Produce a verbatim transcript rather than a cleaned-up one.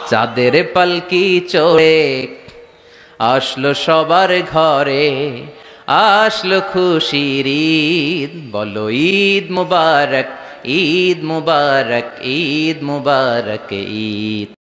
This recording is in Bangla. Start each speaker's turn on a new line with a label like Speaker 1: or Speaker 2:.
Speaker 1: চাঁদের পালকি চড়ে আসলো সবার ঘরে, আসলো খুশির ঈদ, বলো ঈদ মুবারক, ঈদ মুবারক, ঈদ মুবারক ঈদ।